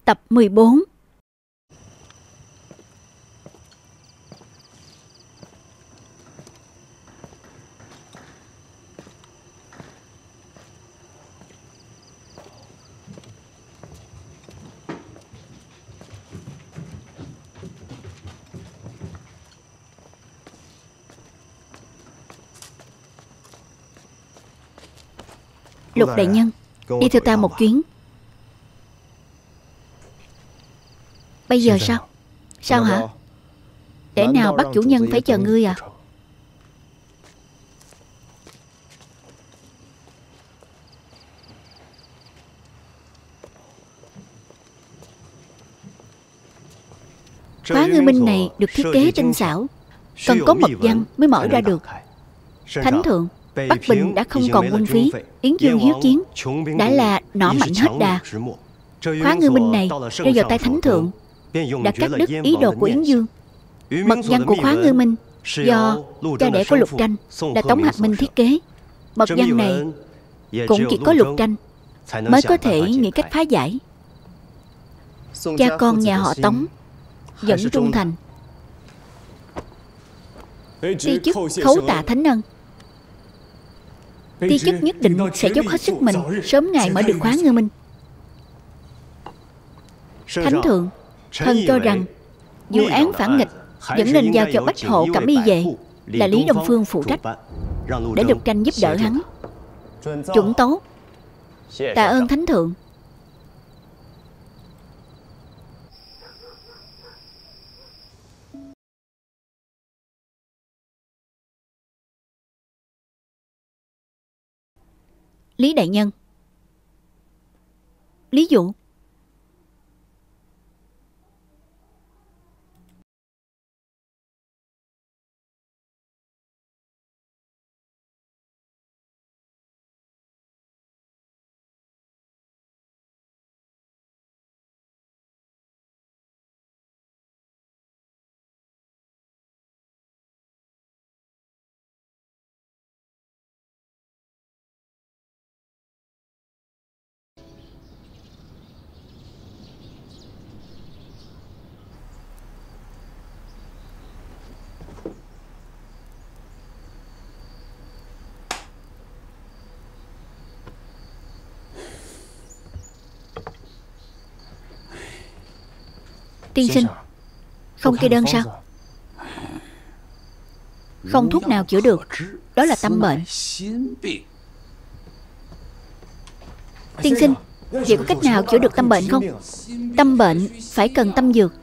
Tập 14. Lục đại nhân, đi theo ta một chuyến. Bây giờ sao? Sao hả? Để nào bắt chủ nhân phải chờ ngươi à? Khóa ngư minh này được thiết kế tinh xảo, cần có mật văn mới mở ra được. Thánh thượng, Bắc Bình đã không còn quân phí, Yến Dương hiếu chiến đã là nỏ mạnh hết đà. Khóa ngư minh này rơi vào tay thánh thượng, đã cắt đứt ý đồ của Yến Dương. Mật văn của khóa ngư minh do cha đẻ của Lục Tranh là Tống Hạc Minh thiết kế. Mật văn này cũng chỉ có Lục Tranh mới có thể nghĩ cách phá giải. Cha con nhà họ Tống vẫn trung thành. Ti chức khấu tạ thánh ân. Ti chức nhất định sẽ dốc hết sức mình sớm ngày mở được khóa ngư minh. Thánh thượng, thần cho rằng vụ án phản nghịch vẫn nên giao cho Bách Hộ Cẩm Y về, là Lý Đông Phương phụ trách, để Lục Tranh giúp đỡ hắn. Chuẩn tấu. Tạ ơn thánh thượng. Lý đại nhân. Lý Dụ. Tiên sinh, không kê đơn sao? Không thuốc nào chữa được, đó là tâm bệnh. Tiên sinh, vậy có cách nào chữa được tâm bệnh không? Tâm bệnh phải cần tâm dược.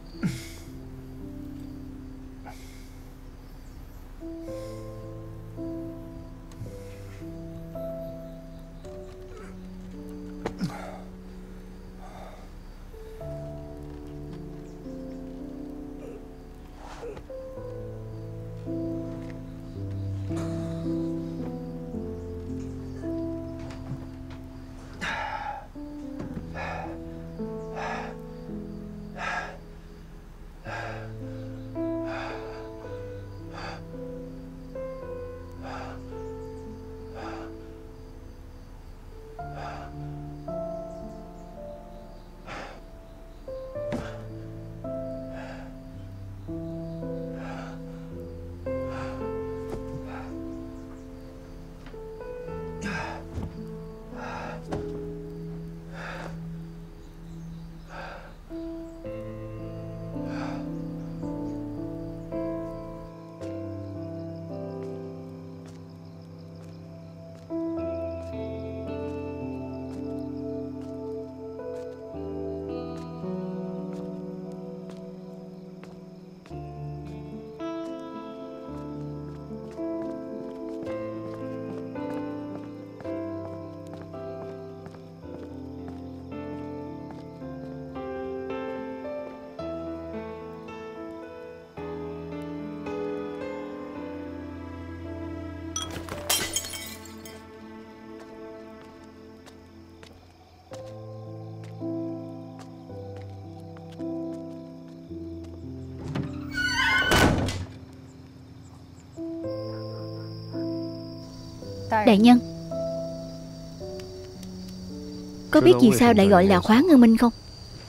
Đại nhân, có biết vì sao lại gọi là khóa ngư minh không?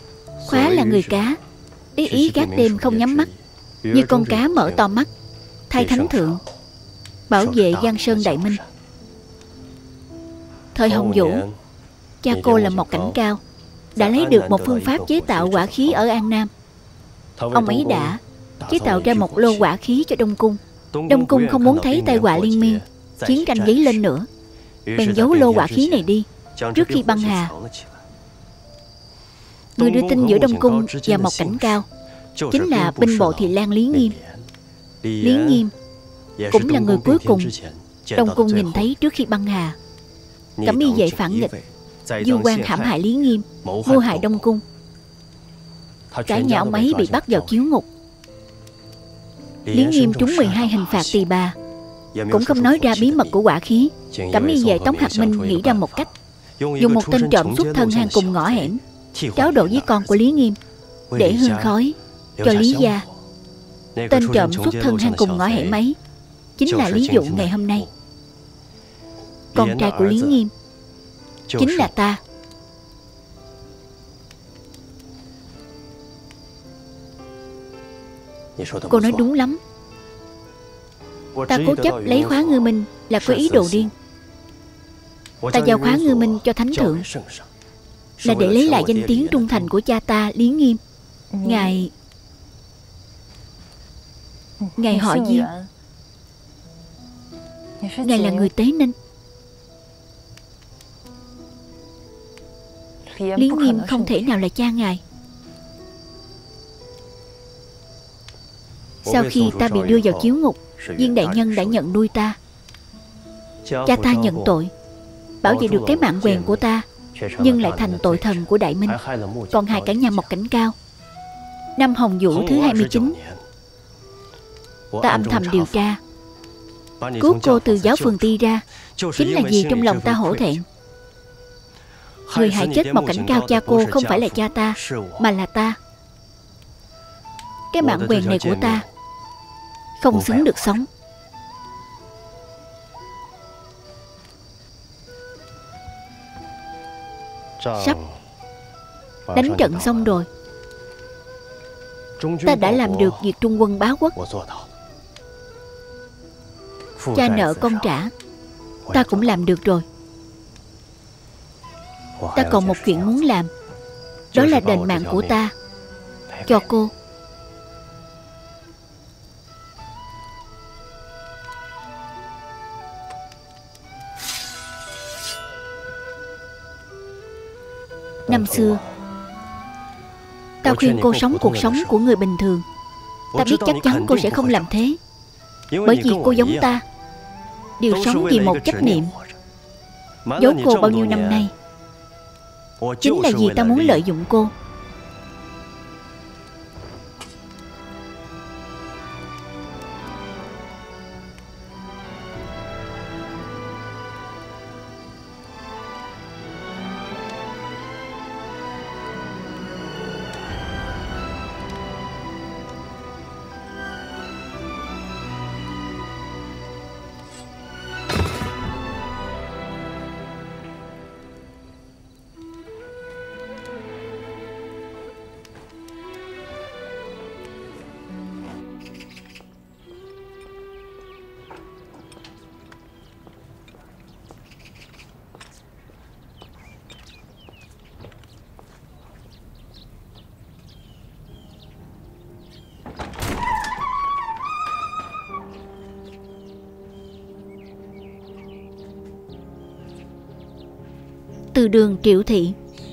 Khóa là người cá, ý gác đêm không nhắm mắt, như con cá mở to mắt, thay thánh thượng, bảo vệ Giang Sơn Đại Minh. Thời Hồng Vũ, cha cô là một cảnh cao, đã lấy được một phương pháp chế tạo hỏa khí ở An Nam. Ông ấy đã chế tạo ra một lô hỏa khí cho Đông Cung. Đông Cung không muốn thấy tai họa liên miên, chiến tranh dấy lên nữa, bèn giấu lô hỏa khí này đi trước khi băng hà. Người đưa tin giữa Đông Cung và một cảnh cao chính là binh bộ thị lang Lý Nghiêm. Lý Nghiêm cũng là người cuối cùng Đông Cung nhìn thấy trước khi băng hà. Cẩm Y vệ phản nghịch, du quan hãm hại Lý Nghiêm, mưu hại Đông Cung. Cả nhà ông ấy bị bắt vào chiếu ngục. Lý Nghiêm trúng 12 hình phạt tỳ bà, cũng không nói ra bí mật của hỏa khí. Cẩm Y vệ Tống Hạc Minh nghĩ ra một cách, dùng một tên trộm xuất thân hang cùng ngõ hẻm tráo đổi với con của Lý Nghiêm để hương khói cho Lý gia. Tên trộm xuất thân hang cùng ngõ hẻm ấy chính là Lý Dụ ngày hôm nay. Con trai của Lý Nghiêm chính là ta. Cô nói đúng lắm. Ta cố chấp lấy Khóa Ngư Minh là có ý đồ điên. Ta giao Khóa Ngư Minh cho thánh thượng là để lấy lại danh tiếng trung thành của cha ta Lý Nghiêm. Ngài họ Diêu, ngài là người Tế Ninh. Lý Nghiêm không thể nào là cha ngài. Sau khi ta bị đưa vào chiếu ngục, Viên đại nhân đã nhận nuôi ta. Cha ta nhận tội, bảo vệ được cái mạng quèn của ta, nhưng lại thành tội thần của Đại Minh, còn hại cả nhà Mộc Cảnh Cao. Năm Hồng Vũ thứ 29, ta âm thầm điều tra, cứu cô từ giáo phường Ti ra, chính là vì trong lòng ta hổ thẹn. Người hại chết Mộc Cảnh Cao cha cô không phải là cha ta, mà là ta. Cái mạng quèn này của ta không xứng được sống. Sắp đánh trận xong rồi. Ta đã làm được việc trung quân bá quốc. Cha nợ con trả, ta cũng làm được rồi. Ta còn một chuyện muốn làm, đó là đền mạng của ta cho cô. Năm xưa, ta khuyên cô sống cuộc sống của người bình thường. Ta biết chắc chắn cô sẽ không làm thế, bởi vì cô giống ta, đều sống vì một chấp niệm. Giấu cô bao nhiêu năm nay chính là vì ta muốn lợi dụng cô. Từ đường Triệu Thị.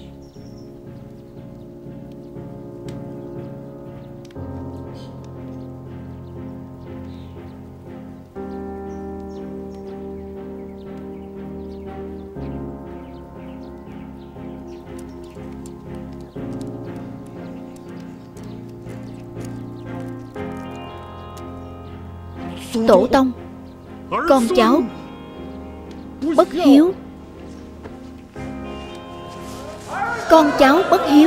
Tổ tông, con cháu bất hiếu. Con cháu bất hiếu.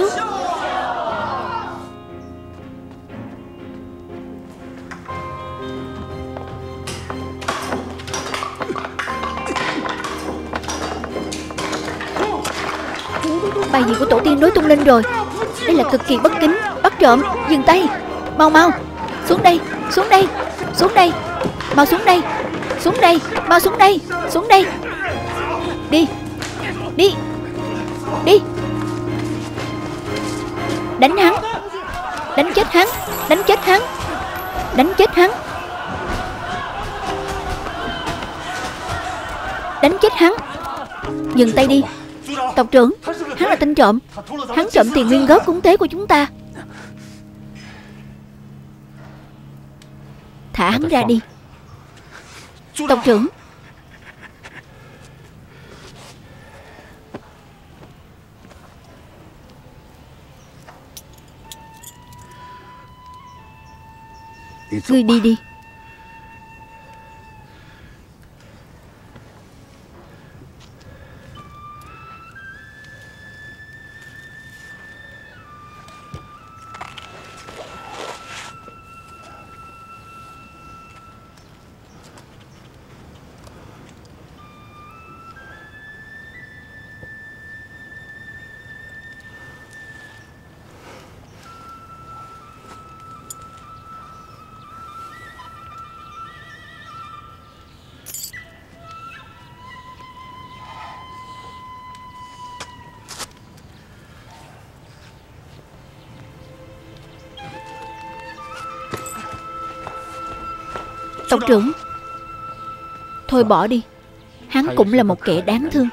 Bài gì của tổ tiên rối tung lên rồi. Đây là cực kỳ bất kính. Bắt trộm, dừng tay. Mau mau, xuống đây, xuống đây, xuống đây. Mau xuống đây, xuống đây, mau xuống đây, xuống đây. Đi, đi, đi. Đánh hắn, đánh chết hắn, đánh chết hắn, đánh chết hắn, đánh chết hắn. Dừng tay đi. Tộc trưởng, hắn là tên trộm. Hắn trộm tiền nguyên góp cúng tế của chúng ta. Thả hắn ra đi. Tộc trưởng. Ngươi đi đi. Tộc trưởng, thôi bỏ đi. Hắn cũng là một kẻ đáng thương.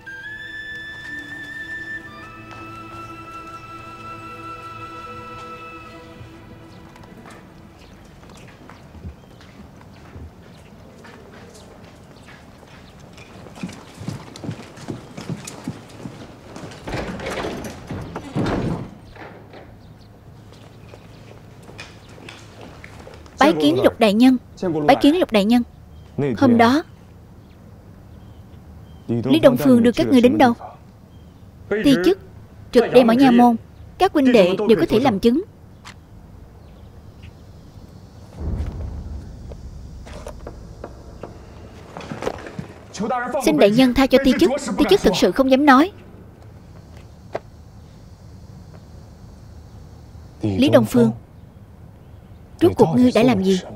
Bái kiến Lục đại nhân. Bái kiến Lục đại nhân. Hôm đó Lý Đông Phương đưa các ngươi đến đâu? Ti chức trực đêm ở nha môn. Các huynh đệ đều có thể làm chứng. Xin đại nhân tha cho Ti chức. Ti chức thực sự không dám nói. Lý Đông Phương, rốt cuộc ngươi đã làm gì?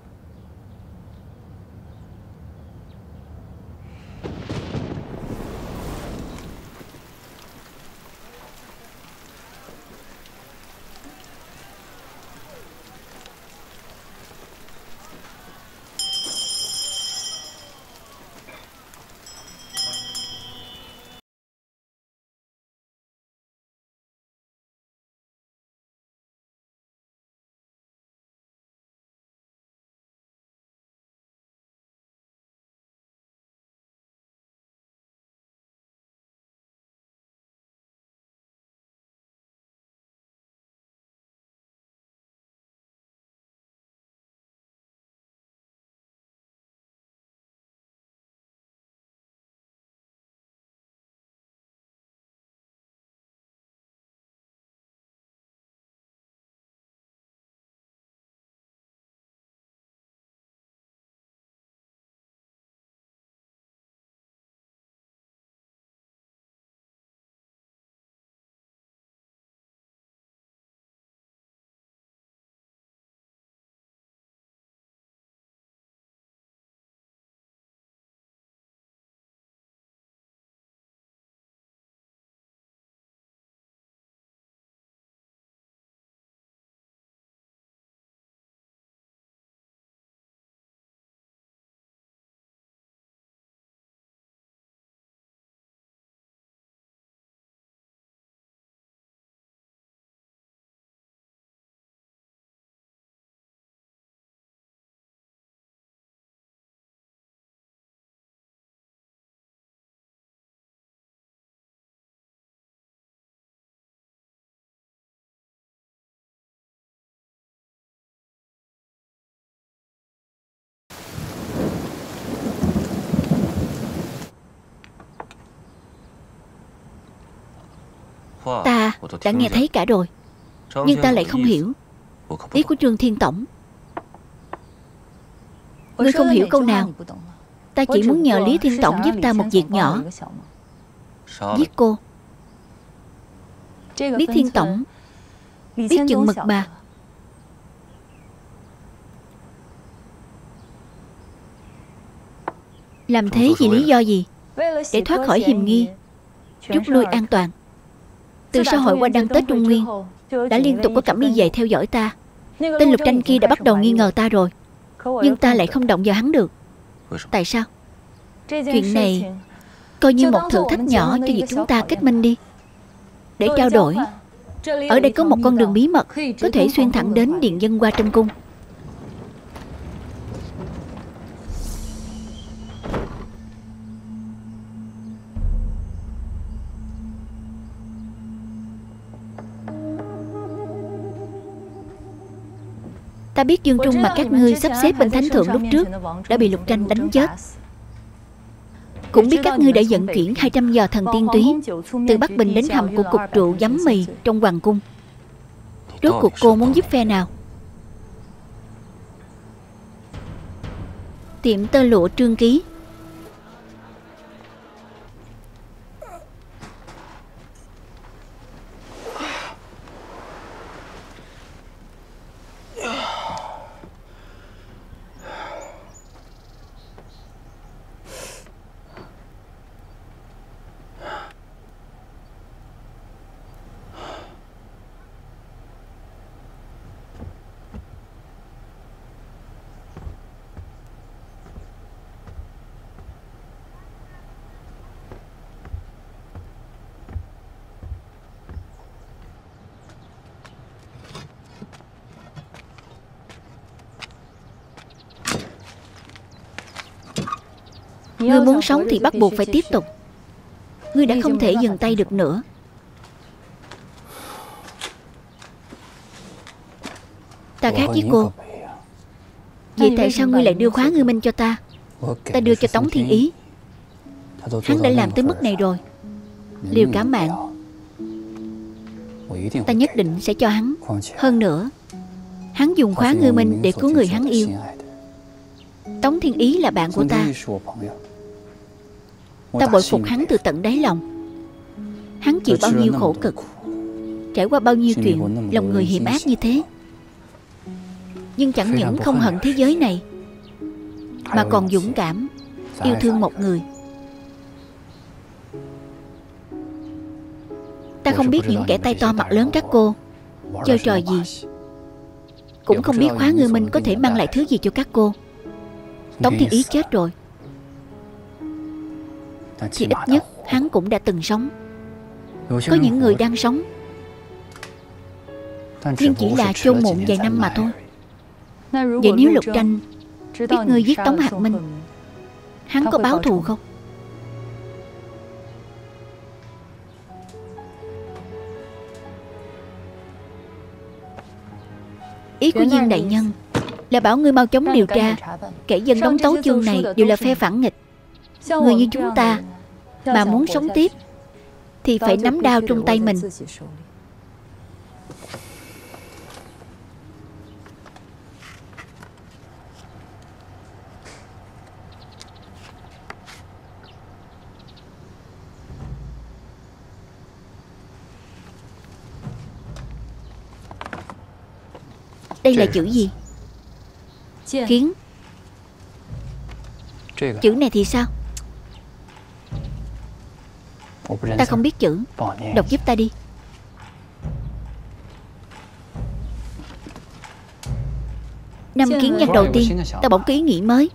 Ta đã nghe thấy cả rồi, nhưng ta lại không hiểu ý của Trương Thiên Tổng. Ngươi không hiểu câu nào. Ta chỉ muốn nhờ Lý Thiên Tổng giúp ta một việc nhỏ. Giết cô. Lý Thiên Tổng biết chừng mực mà. Làm thế vì lý do gì? Để thoát khỏi hiểm nghi, rút lui an toàn. Từ sau hội qua đăng Tết Trung Nguyên, đã liên tục có cẩm y vệ theo dõi ta. Tên Lục Tranh kia đã bắt đầu nghi ngờ ta rồi, nhưng ta lại không động vào hắn được. Tại sao? Chuyện này coi như một thử thách nhỏ cho việc chúng ta kết minh đi. Để trao đổi, ở đây có một con đường bí mật có thể xuyên thẳng đến Điện Dân Hoa trong cung. Ta biết Dương Trung mà các ngươi sắp xếp bên thánh thượng lúc trước đã bị Lục Tranh đánh chết. Cũng biết các ngươi đã vận chuyển 200 giò thần tiên túy từ Bắc Bình đến hầm của cục rượu giấm mì trong hoàng cung. Rốt cuộc cô muốn giúp phe nào? Tiệm tơ lụa Trương Ký. Ngươi muốn sống thì bắt buộc phải tiếp tục. Ngươi đã không thể dừng tay được nữa. Ta khác với cô. Vậy tại sao ngươi lại đưa khóa Ngư Minh cho ta? Ta đưa cho Tống Thiên Ý. Hắn đã làm tới mức này rồi. Liều cả mạng, ta nhất định sẽ cho hắn. Hơn nữa, hắn dùng khóa Ngư Minh để cứu người hắn yêu. Tống Thiên Ý là bạn của ta. Ta bội phục hắn từ tận đáy lòng. Hắn chịu bao nhiêu khổ cực, trải qua bao nhiêu chuyện lòng người hiểm ác như thế, nhưng chẳng những không hận thế giới này, mà còn dũng cảm yêu thương một người. Ta không biết những kẻ tay to mặt lớn các cô chơi trò gì, cũng không biết khóa Ngư Minh có thể mang lại thứ gì cho các cô. Tống Thiên Ý chết rồi, thì ít nhất hắn cũng đã từng sống. Có những người đang sống, nhưng chỉ là chôn mụn vài năm mà thôi. Vậy nếu Lục Tranh biết ngươi giết Tống Hạc Minh, hắn có báo thù không? Ý của Viên đại nhân là bảo ngươi mau chóng điều tra kẻ dân đóng tấu chương này đều là phe phản nghịch. Người như chúng ta mà muốn sống tiếp thì phải nắm đao trong tay mình. Đây là chữ gì? Kiến. Chữ này thì sao? Ta không biết chữ, đọc giúp ta đi. Năm kiến nhân đầu tiên, ta bỗng có ý nghĩ mới.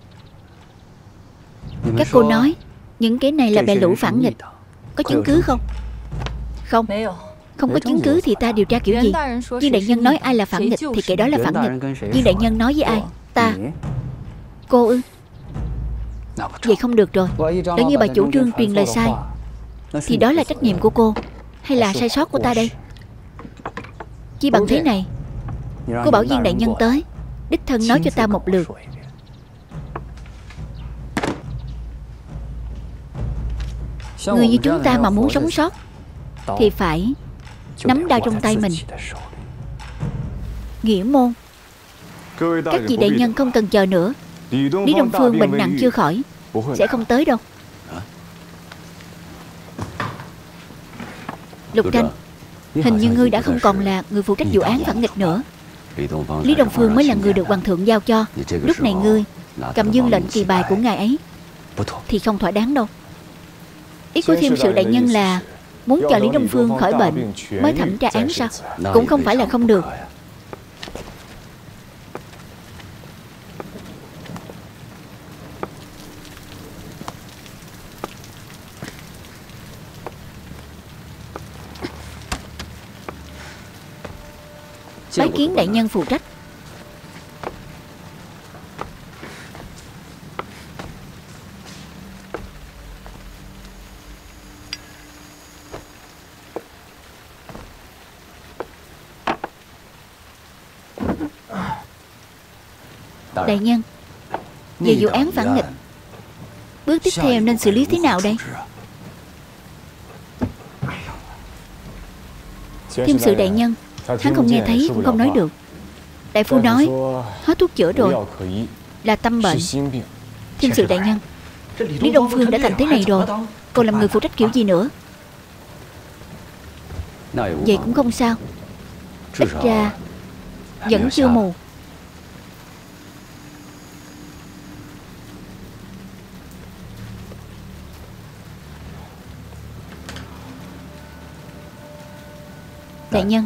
Các cô nói những cái này là bè lũ phản nghịch, có chứng cứ không? Không. Không có chứng cứ thì ta điều tra kiểu gì? Viên đại nhân nói ai là phản nghịch thì kẻ đó là phản nghịch. Viên đại nhân nói với ai? Ta. Cô ư? Vậy không được rồi. Nếu như bà chủ trương truyền lời sai thì đó là trách nhiệm của cô hay là sai sót của ta đây? Chỉ bằng thế này, cô bảo Viên đại nhân tới đích thân nói cho ta một lượt. Người như chúng ta mà muốn sống sót thì phải nắm đao trong tay mình. Nghĩa môn, các vị đại nhân không cần chờ nữa. Lý Đông Phương bệnh nặng chưa khỏi, sẽ không tới đâu. Lục Tranh, Hình như ngươi đã không còn là người phụ trách vụ án phản nghịch nữa. Lý Đông Phương mới là người được hoàng thượng giao cho. Lúc này ngươi cầm dương lệnh kỳ bài của ngài ấy thì không thỏa đáng đâu. Ý của thiêm sự đại nhân là muốn cho Lý Đông Phương khỏi bệnh mới thẩm tra án sao? Cũng không phải là không được. Bái kiến đại nhân phụ trách. Đại nhân, về vụ án phản nghịch, bước tiếp theo nên xử lý thế nào đây? Thiêm sự đại nhân, hắn không nghe thấy cũng không nói được. Đại phu nói hết thuốc chữa rồi, là tâm bệnh. Thiêm sự đại nhân, Lý Đông Phương đã thành thế này rồi, còn làm người phụ trách kiểu gì nữa? Vậy cũng không sao, ít ra vẫn chưa mù. Đại nhân,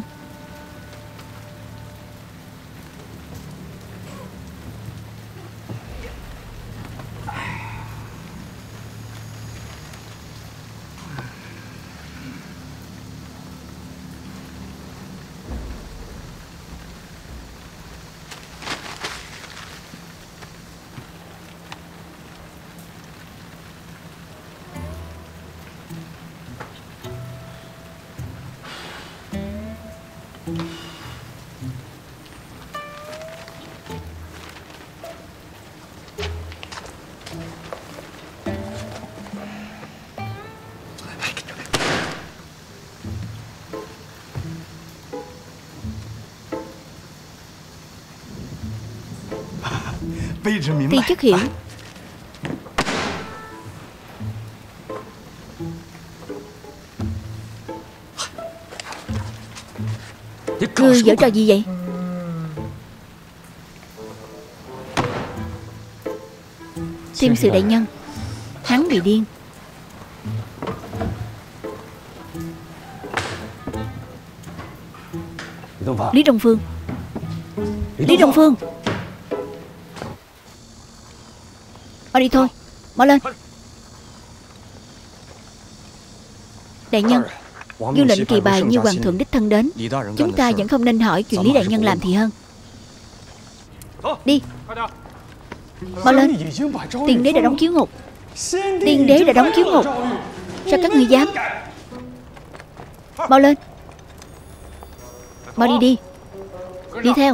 Ti chức hiểu. Ngươi giở trò gì vậy? Thiêm sự đại nhân, hắn bị điên. Lý Đông Phương, Lý Đông Phương, đi thôi, mau lên. Đại nhân, dương lệnh kỳ bài như hoàng thượng đích thân đến, chúng ta vẫn không nên hỏi chuyện Lý đại nhân làm thì hơn. Đi, mau lên. Tiên đế đã đóng chiếu ngục. Tiên đế đã đóng chiếu ngục. Sao các ngươi dám? Mau lên. Mau đi đi. Đi theo.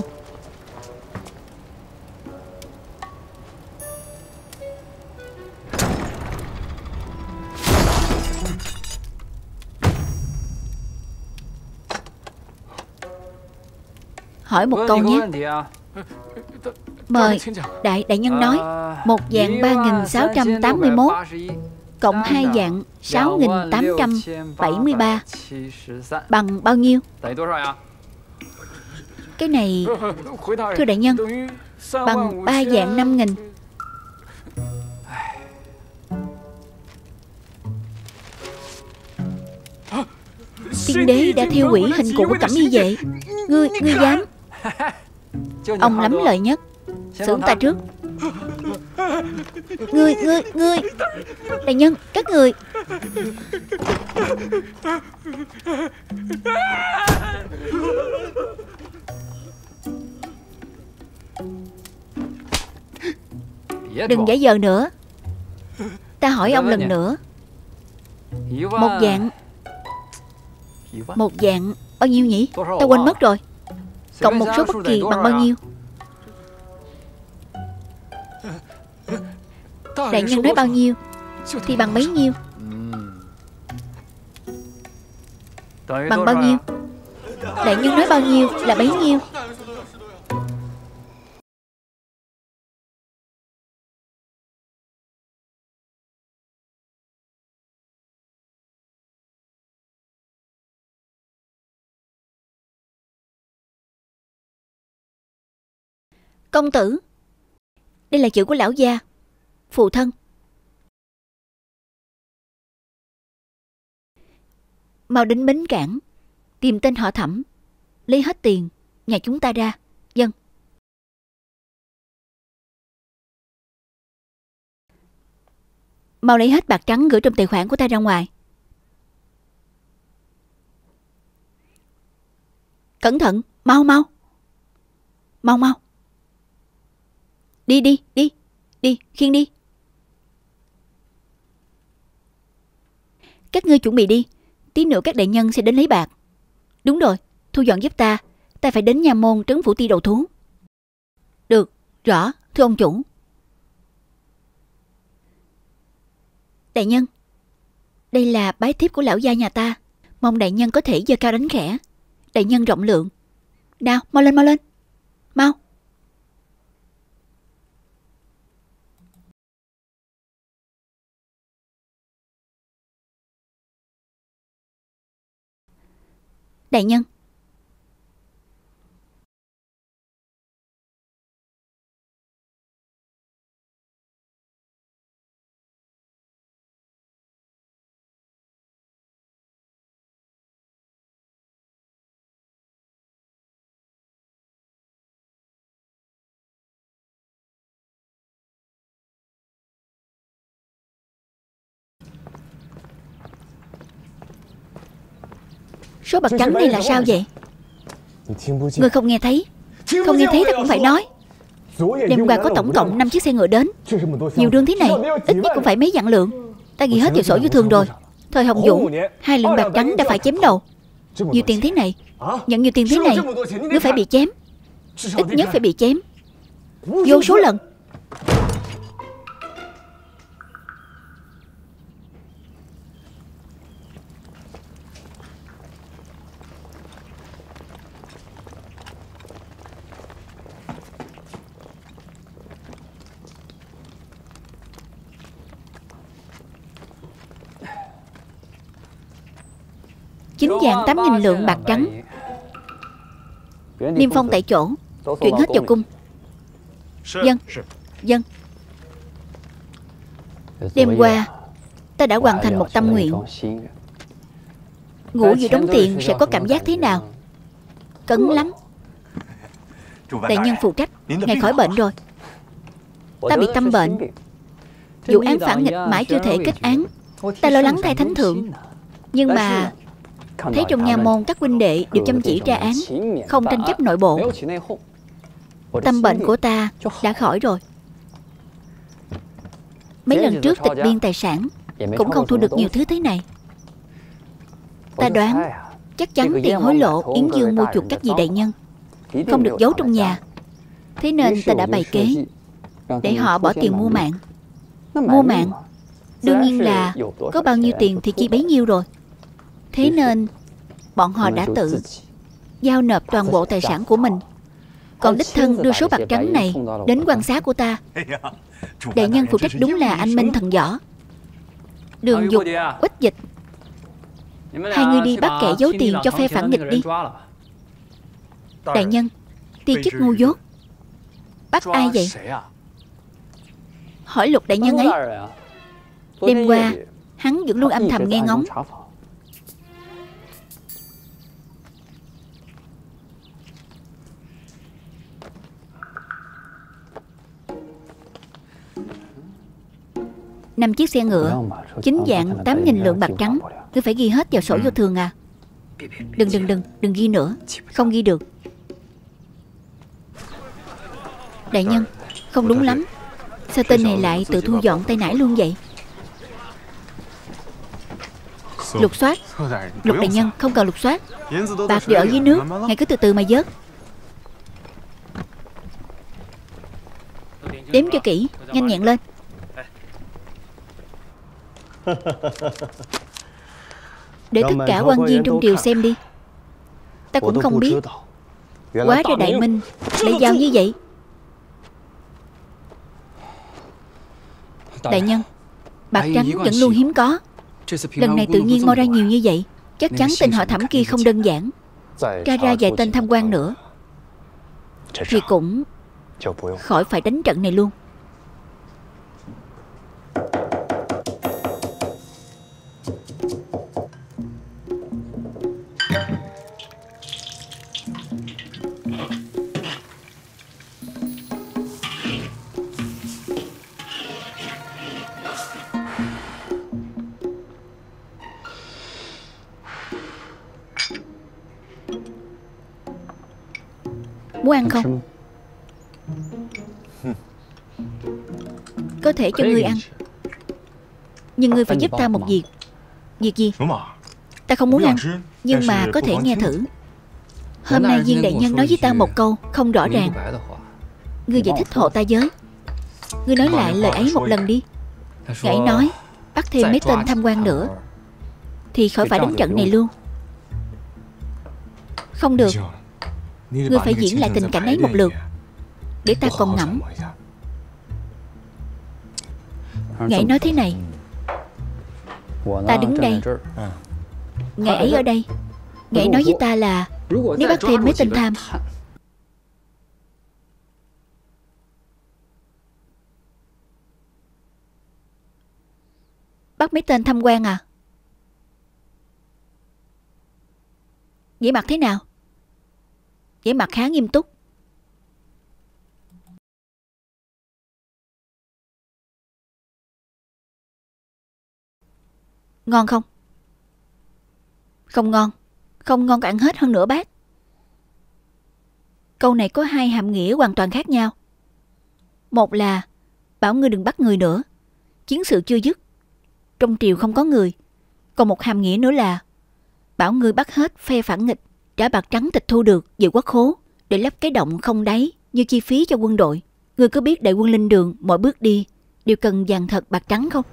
Hỏi một câu nhé. Mời đại nhân nói. Một dạng 3681 cộng hai dạng 6873 bằng bao nhiêu? Cái này, thưa đại nhân, bằng 3 dạng 5000. Tiên đế đã thiêu hủy hình cụ của Cẩm Y vệ. Ngươi dám? Ông lắm lời nhất. Xử ta trước. Ngươi đại nhân, các người. Đừng giả vờ nữa. Ta hỏi ông lần nữa. Một dạng bao nhiêu nhỉ? Ta quên mất rồi. Cộng một số bất kỳ bằng bao nhiêu? Đại nhân nói bao nhiêu thì bằng bấy nhiêu. Bằng bao nhiêu? Đại nhân nói bao nhiêu là bấy nhiêu. Công tử, đây là chữ của lão gia, phụ thân. Mau đến bến cảng, tìm tên họ Thẩm, lấy hết tiền nhà chúng ta ra. Dân. Mau lấy hết bạc trắng gửi trong tài khoản của ta ra ngoài. Cẩn thận, mau mau. Mau mau. Đi đi, đi. Đi, khiêng đi. Các ngươi chuẩn bị đi. Tí nữa các đại nhân sẽ đến lấy bạc. Đúng rồi, thu dọn giúp ta. Ta phải đến nha môn trấn Phủ Ti đầu thú. Được, rõ, thưa ông chủ. Đại nhân, đây là bái thiếp của lão gia nhà ta. Mong đại nhân có thể giơ cao đánh khẽ. Đại nhân rộng lượng. Nào, mau lên, mau lên. Mau. Đại nhân. Số bạc trắng này là sao vậy? Người không nghe thấy? Không nghe thấy ta cũng phải nói. Đêm qua có tổng cộng 5 chiếc xe ngựa đến. Nhiều đương thế này, ít nhất cũng phải mấy vạn lượng. Ta ghi hết vào sổ vô thường rồi. Thời Hồng Vũ, 2 lượng bạc trắng đã phải chém đầu. Nhiều tiền thế này, nhận nhiều tiền thế này, ngươi phải bị chém. Ít nhất phải bị chém vô số lần. Chính vạn 8.000 lượng bạc trắng. Niêm phong tại chỗ, chuyển hết vào cung. Dân, dân. Đêm qua ta đã hoàn thành một tâm nguyện. Ngủ giữa đống tiền sẽ có cảm giác thế nào? Cấn lắm. Đại nhân phụ trách, ngài khỏi bệnh rồi. Ta bị tâm bệnh. Vụ án phản nghịch mãi chưa thể kết án. Ta lo lắng thay thánh thượng. Nhưng mà thấy trong nha môn các huynh đệ đều chăm chỉ tra án, không tranh chấp nội bộ. Tâm bệnh của ta đã khỏi rồi. Mấy lần trước tịch biên tài sản cũng không thu được nhiều thứ thế này. Ta đoán chắc chắn tiền hối lộ Yến Dương mua chuộc các vị đại nhân không được giấu trong nhà. Thế nên ta đã bày kế để họ bỏ tiền mua mạng. Mua mạng đương nhiên là có bao nhiêu tiền thì chi bấy nhiêu rồi. Thế nên bọn họ đã tự giao nộp toàn bộ tài sản của mình, còn đích thân đưa số bạc trắng này đến quan xá của ta. Đại nhân phụ trách đúng là anh minh thần võ. Đường Dục, Uất Dịch, hai người đi bắt kẻ giấu tiền cho phe phản nghịch đi. Đại nhân, ti chức ngu dốt. Bắt ai vậy? Hỏi Lục đại nhân ấy. Đêm qua hắn vẫn luôn âm thầm nghe ngóng. Năm chiếc xe ngựa, 9 vạn 8.000 lượng bạc trắng. Ngươi phải ghi hết vào sổ vô thường à? Đừng ghi nữa. Không ghi được. Đại nhân, không đúng lắm. Sao tên này lại tự thu dọn tay nải luôn vậy? Lục soát. Lục đại nhân không cần lục soát. Bạc đều ở dưới nước, ngài cứ từ từ mà vớt. Đếm cho kỹ, nhanh nhẹn lên. Để tất cả quan viên trong triều xem đi. Ta cũng không biết. Quá ra Đại Minh lại giao như vậy. Đại nhân, bạc trắng vẫn luôn hiếm có. Lần này tự nhiên moi ra nhiều như vậy, chắc chắn tên họ Thẩm kia không đơn giản. Tra ra vài tên tham quan nữa thì cũng khỏi phải đánh trận này luôn. Muốn ăn không? Có thể cho ngươi ăn, nhưng ngươi phải giúp ta một việc. Việc gì? Ta không muốn ăn, nhưng mà có thể nghe thử. Hôm nay viên đại nhân nói với ta một câu không rõ ràng. Ngươi giải thích hộ ta với. Ngươi nói lại lời ấy một lần đi. Ngài nói bắt thêm mấy tên tham quan nữa thì khỏi phải đánh trận này luôn. Không được, ngươi phải diễn lại tình cảnh ấy một lượt để ta còn ngẫm. Ngài nói thế này: ta đứng đây, ngài ấy ở đây. Ngài nói với ta là nếu bắt thêm mấy tên tham, bắt mấy tên tham quan à? Vẻ mặt thế nào? Vẻ mặt khá nghiêm túc. Ngon không? Không ngon. Không ngon có ăn hết hơn nửa bát. Câu này có hai hàm nghĩa hoàn toàn khác nhau. Một là bảo ngươi đừng bắt người nữa, chiến sự chưa dứt, trong triều không có người. Còn một hàm nghĩa nữa là bảo ngươi bắt hết phe phản nghịch, trả bạc trắng tịch thu được về quốc khố để lấp cái động không đáy như chi phí cho quân đội. Ngươi có biết đại quân lên đường mọi bước đi đều cần vàng thật bạc trắng không?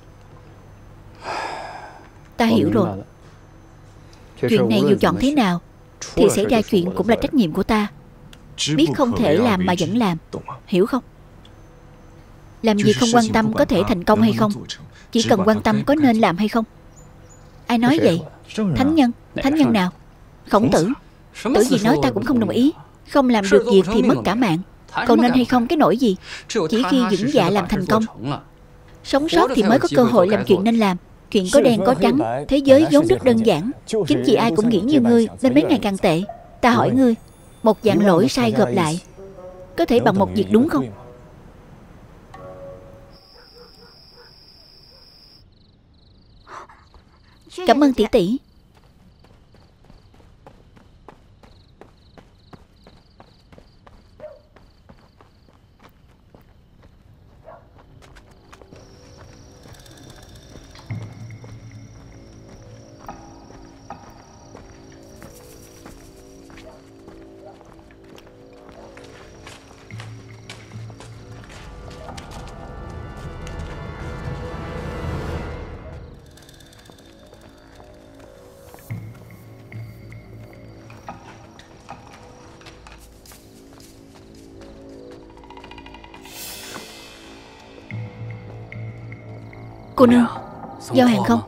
Ta hiểu rồi. Chuyện này dù chọn thế nào thì xảy ra chuyện cũng là trách nhiệm của ta. Biết không thể làm mà vẫn làm, hiểu không? Làm gì không quan tâm có thể thành công hay không, chỉ cần quan tâm có nên làm hay không. Ai nói vậy? Thánh nhân. Thánh nhân nào? Khổng Tử. Tử gì nói ta cũng không đồng ý. Không làm được việc thì mất cả mạng. Còn nên hay không cái nỗi gì? Chỉ khi vững dạ làm thành công, sống sót thì mới có cơ hội làm chuyện nên làm. Chuyện có đen có trắng, thế giới vốn rất đơn giản. Chính vì ai cũng nghĩ như ngươi nên mấy ngày càng tệ. Ta hỏi ngươi, một dạng lỗi sai gộp lại có thể bằng một việc đúng không? Cảm ơn tỷ tỷ. Cô nương, giao hàng không?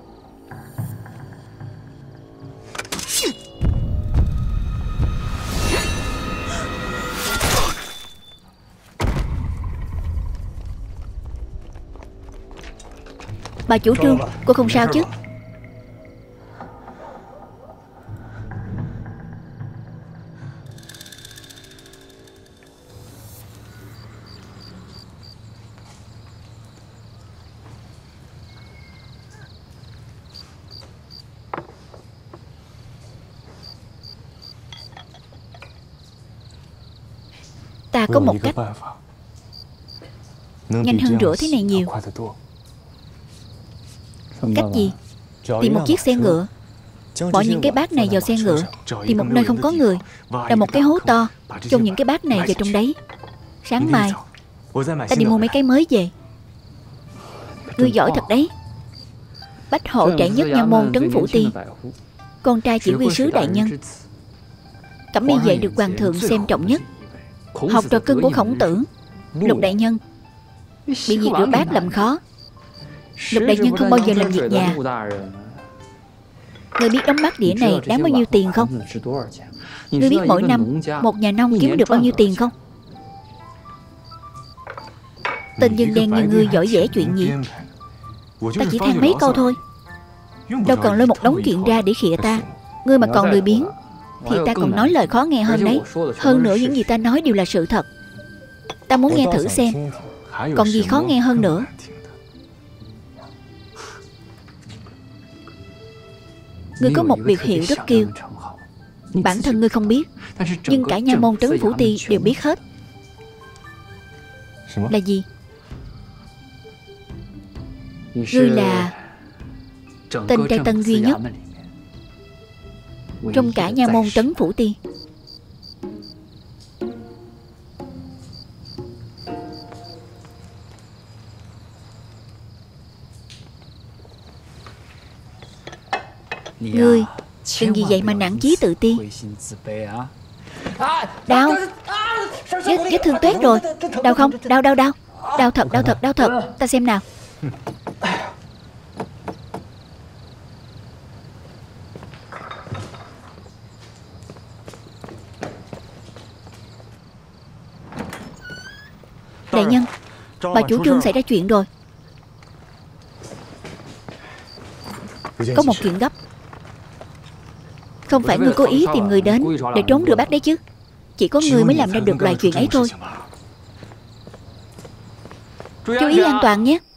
Bà chủ trương, cô không sao chứ? Ta có một cách nhanh hơn rửa thế này nhiều. Cách gì? Tìm một chiếc xe ngựa, bỏ những cái bát này vào xe ngựa, tìm một nơi không có người, đào một cái hố to, chôn những cái bát này vào trong đấy. Sáng mai ta đi mua mấy cái mới về. Ngươi giỏi thật đấy. Bách hộ trẻ nhất nha môn trấn phủ ti, con trai chỉ huy sứ đại nhân, cẩm y vệ được hoàng thượng xem trọng nhất, học trò cưng của Khổng Tử. Lục đại nhân bị việc rửa bát làm khó. Lục đại nhân không bao giờ làm việc nhà. Ngươi biết đóng bát đĩa này đáng bao nhiêu tiền không? Ngươi biết mỗi năm một nhà nông kiếm được bao nhiêu tiền không? Tên dân đen như ngươi giỏi vẽ chuyện gì? Ta chỉ than mấy câu thôi, đâu cần lôi một đống chuyện ra để khịa ta. Ngươi mà còn lười biếng thì ta còn nói lời khó nghe hơn đấy. Hơn nữa những gì ta nói đều là sự thật. Ta muốn nghe thử xem còn gì khó nghe hơn nữa. Ngươi có một biệt hiệu rất kiêu. Bản thân ngươi không biết, nhưng cả nha môn Trấn Phủ Ti đều biết hết. Là gì? Ngươi là tên trai tân duy nhất trong cả nha môn Trấn Phủ Ti. Ngươi đừng vì vậy mà nản chí tự ti. Đau. Vết thương toét rồi. Đau không? Đau. Đau thật. Ta xem nào. Đại nhân, bà chủ trương xảy ra chuyện rồi. Có một chuyện gấp. Không phải ngươi cố ý tìm người đến để trốn rửa bát đấy chứ. Chỉ có ngươi mới làm ra được loại chuyện ấy thôi. Chú ý an toàn nhé.